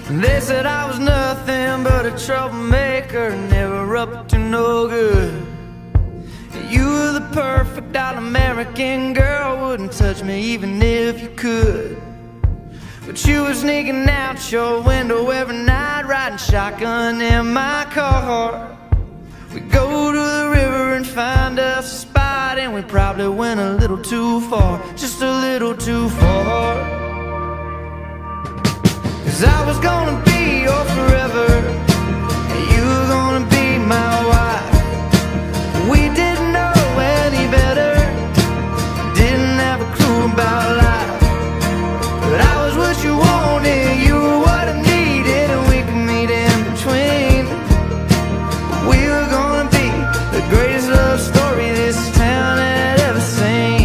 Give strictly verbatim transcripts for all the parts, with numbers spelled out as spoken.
They said I was nothing but a troublemaker, never up to no good. You were the perfect all-American girl, wouldn't touch me even if you could. But you were sneaking out your window every night, riding shotgun in my car. We go to the river and find us a spot, and we probably went a little too far, just a little too far. 'Cause I was gonna be your forever, and you were gonna be my wife. We didn't know any better, didn't have a clue about life. But I was what you wanted, you were what I needed, and we could meet in between. We were gonna be the greatest love story this town had ever seen.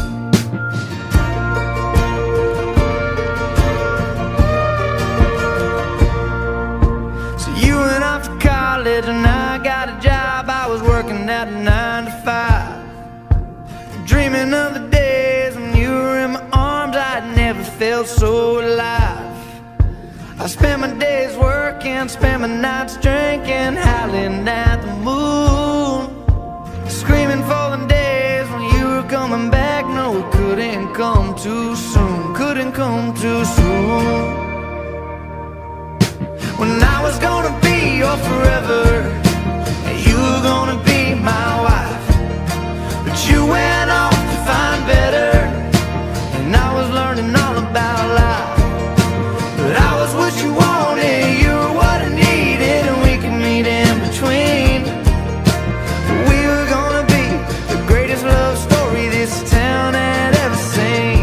So you went off to college and I got a job. I was working at a nine to five, dreaming of the days when you were in my arms. I'd never felt so alive. I spent my days working, spent my nights drinking, howling at the moon, screaming for the days when you were coming back. No, it couldn't come too soon, couldn't come too soon. When I was gonna be your forever, and you were gonna be my wife. But you went off to find better, and I was learning all about life. But I was what you wanted, you were what I needed, and we could meet in between. We were gonna be the greatest love story this town had ever seen.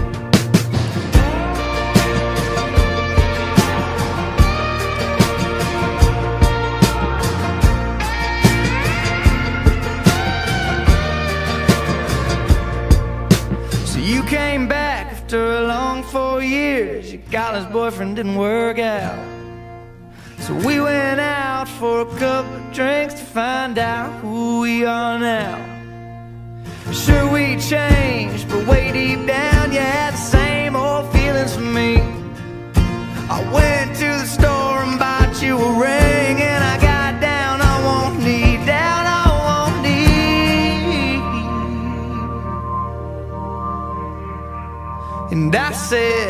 So you came back after a long four years. Your college boyfriend didn't work out, so we went out for a couple of drinks to find out who we are now. Sure, we changed, but way deep down you had the same old feelings for me. I went to the store and bought you a ring, and I got down on one knee, down on one knee, and I said,